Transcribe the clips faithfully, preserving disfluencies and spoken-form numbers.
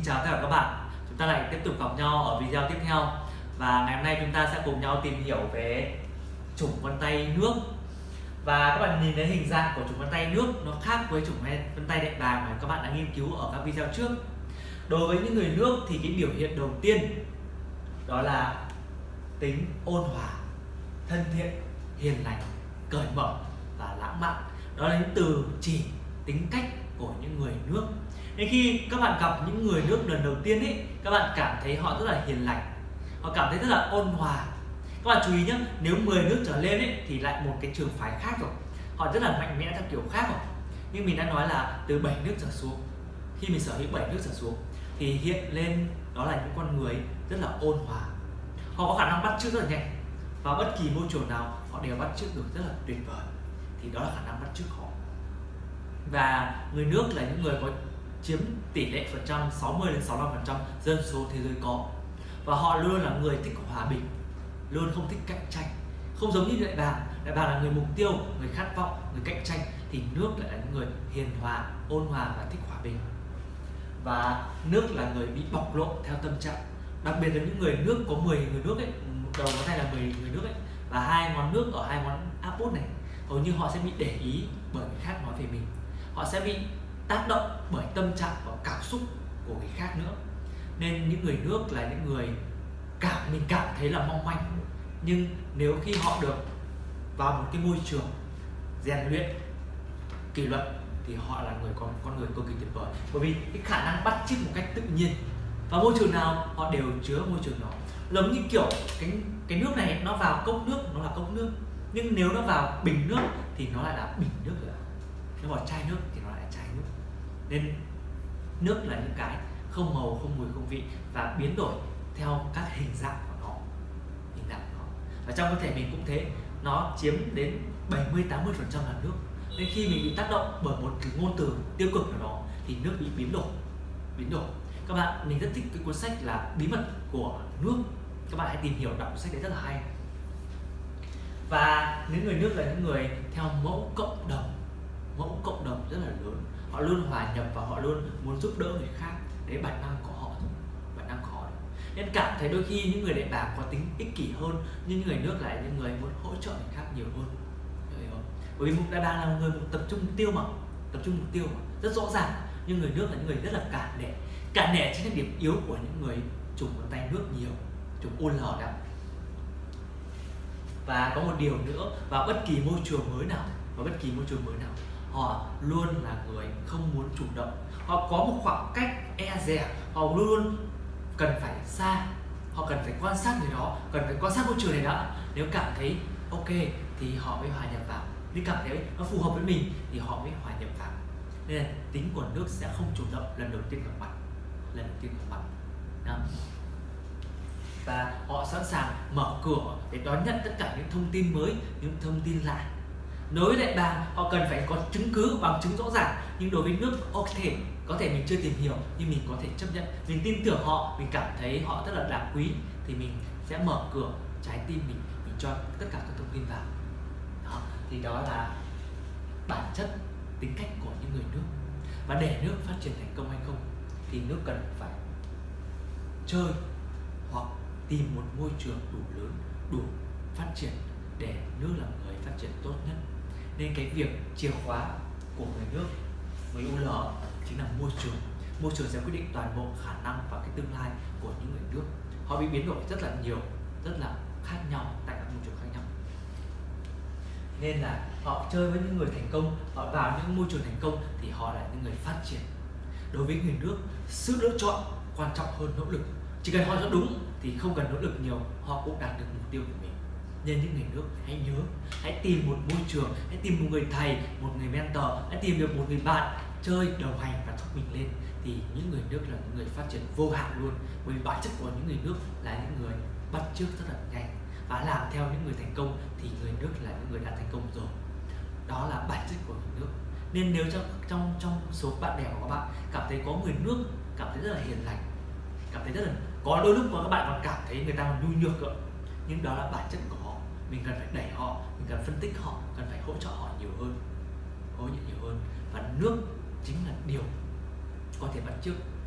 chào tất cả các bạn. Chúng ta lại tiếp tục gặp nhau ở video tiếp theo. Và ngày hôm nay chúng ta sẽ cùng nhau tìm hiểu về chủng vân tay nước. Và các bạn nhìn thấy hình dạng của chủng vân tay nước nó khác với chủng vân tay đại bàng mà các bạn đã nghiên cứu ở các video trước. Đối với những người nước thì cái biểu hiện đầu tiên đó là tính ôn hòa, thân thiện, hiền lành, cởi mở và lãng mạn. Đó là những từ chỉ tính cách của những người nước. Nên khi các bạn gặp những người nước lần đầu tiên ấy, các bạn cảm thấy họ rất là hiền lành, họ cảm thấy rất là ôn hòa. Các bạn chú ý nhé, nếu mười nước trở lên ấy, thì lại một cái trường phái khác rồi, họ rất là mạnh mẽ theo kiểu khác rồi. Nhưng mình đã nói là từ bảy nước trở xuống, khi mình sở hữu bảy nước trở xuống thì hiện lên đó là những con người rất là ôn hòa. Họ có khả năng bắt chước rất là nhanh, và bất kỳ môi trường nào họ đều bắt chước được rất là tuyệt vời. Thì đó là khả năng bắt chước họ. Và người nước là những người có chiếm tỷ lệ phần trăm sáu mươi đến sáu mươi lăm phần trăm dân số thế giới có. Và họ luôn là người thích hòa bình, luôn không thích cạnh tranh. Không giống như đại bàng, đại bàng là người mục tiêu, người khát vọng, người cạnh tranh, thì nước lại là những người hiền hòa, ôn hòa và thích hòa bình. Và nước là người bị bộc lộ theo tâm trạng. Đặc biệt là những người nước có mười người nước ấy, đầu ngón tay là mười người nước ấy, và hai ngón nước ở hai ngón áp út này, hầu như họ sẽ bị để ý bởi người khác nói về mình. Họ sẽ bị tác động bởi tâm trạng và cảm xúc của người khác nữa. Nên những người nước là những người cảm mình cảm thấy là mong manh, nhưng nếu khi họ được vào một cái môi trường rèn luyện kỷ luật thì họ là người con con người cực kỳ tuyệt vời, bởi vì cái khả năng bắt chước một cách tự nhiên, và môi trường nào họ đều chứa môi trường đó. Giống như kiểu cái cái nước này nó vào cốc nước nó là cốc nước, nhưng nếu nó vào bình nước thì nó lại là bình nước rồi. Nó vào chai nước thì nó lại là chai nước. Nên nước là những cái không màu, không mùi, không vị và biến đổi theo các hình dạng của nó, hình dạng của nó. Và trong cơ thể mình cũng thế, nó chiếm đến bảy mươi đến tám mươi phần trăm là nước. Nên khi mình bị tác động bởi một cái ngôn từ tiêu cực nào đó thì nước bị biến đổi, biến đổi. Các bạn, mình rất thích cái cuốn sách là Bí mật của nước. Các bạn hãy tìm hiểu, đọc cuốn sách đấy rất là hay. Và những người nước là những người theo mẫu cộng đồng, mẫu cộng đồng rất là lớn. Họ luôn hòa nhập và họ luôn muốn giúp đỡ người khác. Đấy bản năng của họ, bản năng của họ. Nên cảm thấy đôi khi những người đại bàng có tính ích kỷ hơn, nhưng những người nước lại là những người muốn hỗ trợ người khác nhiều hơn. Bởi vì đại bàng là người tập trung mục tiêu mà, tập trung mục tiêu mà, rất rõ ràng. Nhưng người nước là những người rất là cả nể. Cả nể chính là điểm yếu của những người chủng vân tay nước nhiều, chủng ô lờ đó. Và có một điều nữa, vào bất kỳ môi trường mới nào, vào bất kỳ môi trường mới nào, họ luôn là người không muốn chủ động. Họ có một khoảng cách e dè, họ luôn luôn cần phải xa, họ cần phải quan sát người đó, cần phải quan sát môi trường này đã. Nếu cảm thấy ok thì họ mới hòa nhập vào, nếu cảm thấy nó phù hợp với mình thì họ mới hòa nhập vào. Nên là tính của nước sẽ không chủ động lần đầu tiên gặp mặt, lần đầu tiên gặp mặt. Đó. Và họ sẵn sàng mở cửa để đón nhận tất cả những thông tin mới, những thông tin lạ. Đối với đại bàng, họ cần phải có chứng cứ, bằng chứng rõ ràng. Nhưng đối với nước, ok, có thể mình chưa tìm hiểu nhưng mình có thể chấp nhận. Mình tin tưởng họ, mình cảm thấy họ rất là đáng quý thì mình sẽ mở cửa trái tim mình, mình cho tất cả các thông tin vào. Đó, thì đó là bản chất tính cách của những người nước. Và để nước phát triển thành công hay không thì nước cần phải chơi hoặc tìm một môi trường đủ lớn, đủ phát triển để nước là người phát triển tốt nhất. Nên cái việc chìa khóa của người nước, người u lờ chính là môi trường. Môi trường sẽ quyết định toàn bộ khả năng và cái tương lai của những người nước. Họ bị biến đổi rất là nhiều, rất là khác nhau tại các môi trường khác nhau. Nên là họ chơi với những người thành công, họ vào những môi trường thành công thì họ là những người phát triển. Đối với người nước, sự lựa chọn quan trọng hơn nỗ lực. Chỉ cần họ chọn đúng thì không cần nỗ lực nhiều, họ cũng đạt được mục tiêu của mình. Nên những người nước hãy nhớ, hãy tìm một môi trường, hãy tìm một người thầy, một người mentor, hãy tìm được một người bạn chơi, đồng hành và thúc mình lên. Thì những người nước là những người phát triển vô hạn luôn. Bởi vì bản chất của những người nước là những người bắt chước rất là nhanh và làm theo những người thành công, thì người nước là những người đã thành công rồi. Đó là bản chất của người nước. Nên nếu trong trong trong số bạn bè của các bạn cảm thấy có người nước cảm thấy rất là hiền lành, cảm thấy rất là, có đôi lúc mà các bạn còn cảm thấy người ta còn nhu nhược cơ, nhưng đó là bản chất của họ. Mình cần phải đẩy họ, mình cần phân tích họ, cần phải hỗ trợ họ nhiều hơn, hỗ trợ nhiều hơn. Và nước chính là điều có thể bắt chước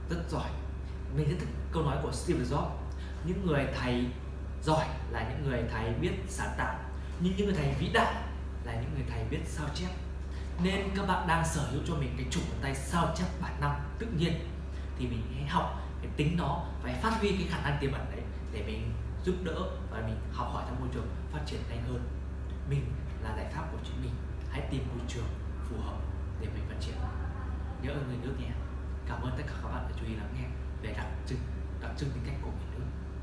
rất giỏi. Mình rất thích câu nói của Steve Jobs: những người thầy giỏi là những người thầy biết sáng tạo, nhưng những người thầy vĩ đại là những người thầy biết sao chép. Nên các bạn đang sở hữu cho mình cái chủng ngón tay sao chép bản năng tự nhiên, thì mình hãy học cái tính nó và hãy phát huy cái khả năng tiềm ẩn đấy để mình giúp đỡ và mình học hỏi trong môi trường phát triển nhanh hơn. Mình là giải pháp của chính mình, hãy tìm môi trường phù hợp để mình phát triển. Nhớ ơn người nước nhé. Cảm ơn tất cả các bạn đã chú ý lắng nghe về đặc trưng đặc trưng tính cách của người nước.